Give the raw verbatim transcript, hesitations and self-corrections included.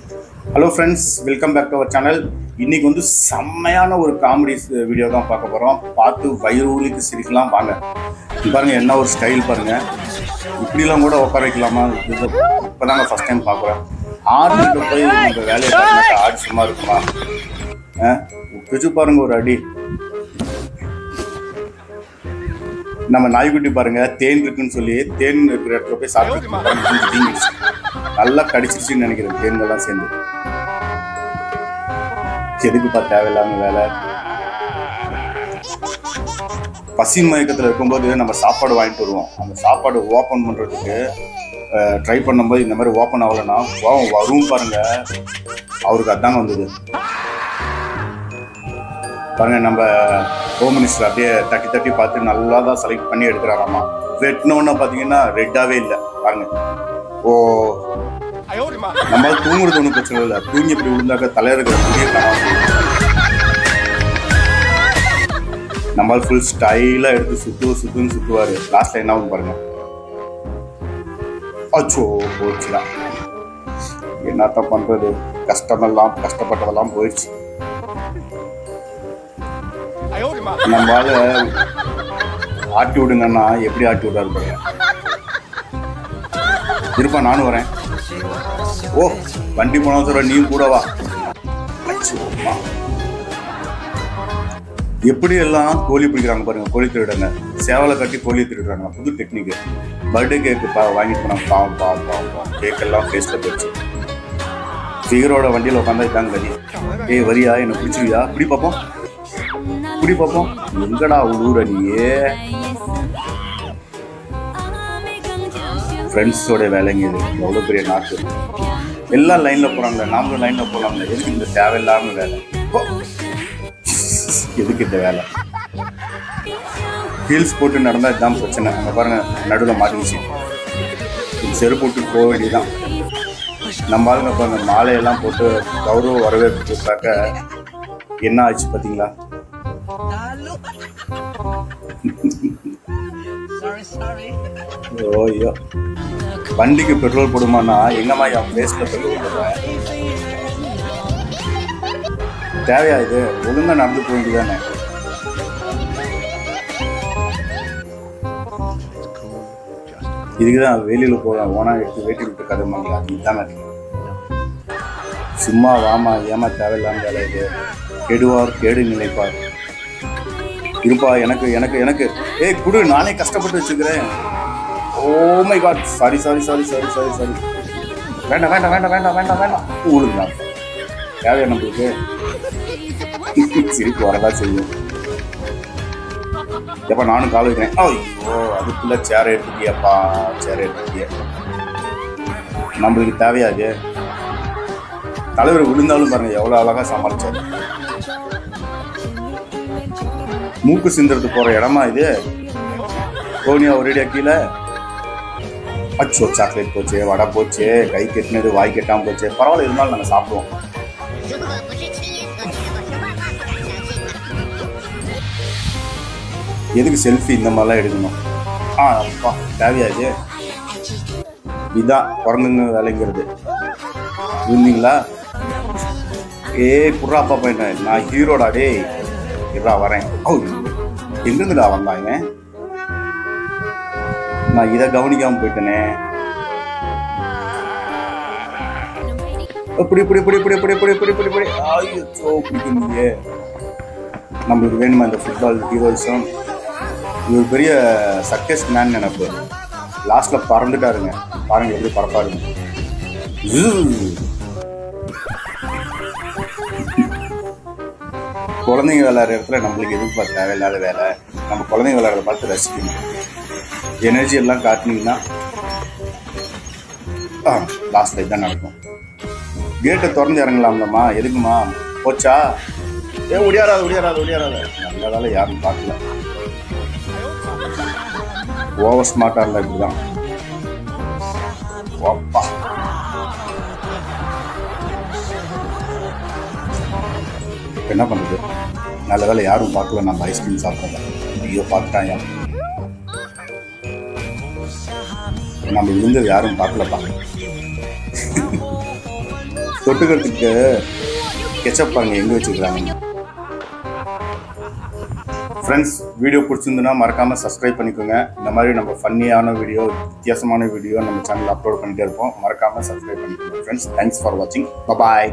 Hello friends, welcome back to our channel. இன்னைக்கு வந்து செம்மையான ஒரு காமெடி வீடியோ தான் பார்க்க போறோம். பார்த்து வயிறு ஊலிக்கு சிரிக்கலாம் வாங்க. பாருங்க என்ன ஒரு ஸ்டைல் பாருங்க. இப்படிலாம் கூட உட்கார வைக்கலாமா? இப்போதாங்க ஃபர்ஸ்ட் டைம் பார்க்குறேன். ஆர்மிக்கு போய் நம்ம வேலையை பார்த்தா ஆடி சும்மா இருக்குமா? பிடிச்சு பாருங்க ஒரு அடி. நம்ம நாய்க்குட்டி பாருங்க தேன் இருக்குன்னு சொல்லி தேன் இருக்கிற இடத்துல போய் சாப்பிட்டு நல்லா கடிச்சிருச்சுன்னு நினைக்கிறேன் தேன்கள்லாம் சேர்ந்து. எதுக்குப்பா தேவையில்லாம வேலை. பசி மயக்கத்தில் இருக்கும்போது நம்ம சாப்பாடு வாங்கிட்டு வருவோம். அந்த சாப்பாடு ஓப்பன் பண்ணுறதுக்கு ட்ரை பண்ணும்போது இந்த மாதிரி ஓப்பன் ஆகலைன்னா கோவம் வரும் பாருங்க. அவருக்கு அதாங்க வந்தது பாருங்க. நம்ம ஹோம் மினிஸ்டர் அப்படியே தட்டி தட்டி பார்த்து நல்லா தான் செலக்ட் பண்ணி எடுக்கிறாராமா. வெட்டினோன்னு பார்த்தீங்கன்னா ரெட்டாகவே இல்லை பாருங்க. ஓ நம்ம தூங்குறது ஒன்றும் பிரச்சனை இல்லை. தூங்கி இப்படி விழுந்தாக்க தலையில இருக்கிற புதிய காணும். நம்மளால் ஃபுல் ஸ்டைலாக எடுத்து சுத்து சுத்துன்னு சுற்றுவார். லாஸ்ட்ல என்ன ஆகும் பாருங்க. அச்சோ போச்சுடா. என்னத்தான் பண்றது, கஷ்டமெல்லாம் கஷ்டப்பட்டதெல்லாம் போயிடுச்சு. நம்மளால ஆட்டி விடுங்கன்னா எப்படி ஆட்டி விடாரு பாருங்க. இருப்பா நானும் வரேன். ஓ வண்டி போனா சொல்ற நீ கூட வா. எப்படி எல்லாம் கோழி பிடிக்கிறாங்க பாருங்க. கோழி திருடுங்க, சேவலை கட்டி கோழி திருடுறாங்க. புது டெக்னிக். பர்த்டே கேக்கு பா வாங்கிட்டு போனாங்க. பாவம் பாவம் பாவம் பாவம் கேக்கெல்லாம் ஃபேஸ்ல போயிடுச்சு. ஃபிகரோட வண்டியில் உட்காந்தா இதாங்க கதி. ஏய் வரியா என்ன பிடிச்சிருவியா? பிடி பார்ப்போம் பிடி பார்ப்போம். எங்கடா ஊர நீயே? ஃப்ரெண்ட்ஸோட வேலைங்க இது. எவ்வளோ பெரிய நாட்டு. எல்லாம் லைனில் போகிறாங்க, நாமளும் லைனில் போகலாங்க. எதுக்கு இந்த தேவையில்லாமல் வேலை? எதுக்கு இந்த வேலை? ஹீல்ஸ் போட்டு நடந்தால் இதுதான் பிரச்சனை. அங்கே பாருங்கள் நடுவில் மாட்டிக்கிச்சு. செருப்பு போட்டு போக வேண்டியதுதான். நம்ம ஆளுங்க பாருங்க மாலையெல்லாம் போட்டு கௌரவ வரவேற்பு கொடுத்தாக்க என்ன ஆச்சு பார்த்தீங்களா? ஓய்யோ வண்டிக்கு பெட்ரோல் போடுமானா எங்கம்மா என் பிளேஸ்ல பெட்ரோல் போடுவேன். தேவையா இது? ஒழுங்கா நடந்து போக வேண்டியதானே. இதுக்குதான் வெளியில போவேன். ஓனா எடுத்து வேட்டி விட்டு கதை மாதிரி அதுதான் நடிக்கும். சும்மா வாமா ஏமா தேவையில்லாம வேலை இது. கெடுவார் கேடு நினைப்பார். இருப்பா எனக்கு எனக்கு எனக்கு ஏய் குடு, நானே கஷ்டப்பட்டு வச்சுக்கிறேன். Oh my God, sorry sorry sorry sorry sorry sorry வேண்டாம் வேண்டாம் வேண்டாம் வேண்டாம் வேண்டாம் வேண்டாம் ஊழுங்க. தேவையா நம்மளுக்கு? சிரிப்பு வரதான் செய்யும். எப்பா நானும் கால் வைக்கிறேன். ஐயோ அதுக்குள்ள சேரை எடுத்துட்டியாப்பா, சேரை எடுத்துட்டிய. நம்மளுக்கு தேவையாது. தலைவர் விழுந்தாலும் பாருங்க எவ்வளோ அழகா சமாளிச்சாரு. மூக்கு சிந்துறது போற இடமா இது? சோனியா ஒரேடியா கீழே. அச்சோ சாக்லேட் போச்சு, வடை போச்சு, கை கெட்டினது வாய் கெட்டாம போச்சு. பரவாயில்ல, இருந்தாலும் நாங்கள் சாப்பிடுவோம். எதுக்கு செல்ஃபி இந்த மாதிரிலாம் எடுக்கணும்? ஆ அப்பா தேவையாது. இதுதான் குரங்குங்க வேலைங்கிறது. இருந்தீங்களா? ஏ குர்ரா அப்பா பையன், நான் ஹீரோடா. டே இருடா வரேன். ஓ எங்கிருந்துடா வந்தாங்க? நான் இதை கவனிக்காம போயிட்டேனே. இப்படி இப்படி இப்படி இப்படி இப்படி இப்படி இப்படி இப்படி இப்படி ஐயோ பிடிக்குங்க. நம்மளுக்கு வேணுமா இந்த ஃபுட்பால் ஹீரோயிசம்? இவர் பெரிய சர்க்கஸ் மேன் நினைப்பு. லாஸ்ட்ல பறந்துட்டாருங்க. பாருங்க எப்படி பறப்பாருங்க. குழந்தைங்க விளையாடுற இடத்துல நம்மளுக்கு எதுக்கு பார்த்து தேவையில்லாத வேலை. நம்ம குழந்தைங்க விளையாடுறத பார்த்து ரசிக்கணும். எனர்ஜி எல்லாம் காட்டினீங்கன்னா லாஸ்ட்ல இதுதான் நடக்கும். கேட்டை திறந்து இறங்கலாம்லம்மா. எதுக்குமா போச்சா? ஏ ஒடியாராது ஒடியாராது ஒடியாராது. நல்லதால யாரும் பார்க்கல. ஓவர் ஸ்மார்ட்டா இருந்தா இப்படிதான். ஓப்பா என்ன பண்றது? நல்ல வேலை யாரும் பார்க்கல. நம்ம ஐஸ்கிரீம் சாப்பிடல. ஐயோ பார்த்துட்டாயா? நம்ம விழுந்தது யாரும் பார்க்கலப்பா. தொட்டுக்கிறதுக்கு கெச்சப் பாருங்க எங்கே வச்சுக்கிறாங்க. ஃப்ரெண்ட்ஸ், வீடியோ பிடிச்சிருந்துன்னா மறக்காமல் சப்ஸ்கிரைப் பண்ணிக்கோங்க. இந்த மாதிரி நம்ம ஃபன்னியான வீடியோ, வித்தியாசமான வீடியோ நம்ம சேனலில் அப்லோட் பண்ணிகிட்டே இருப்போம். மறக்காமல் சப்ஸ்கிரைப் பண்ணிக்கோங்க ஃப்ரெண்ட்ஸ். தேங்க்ஸ் ஃபார் வாட்சிங். பாய்.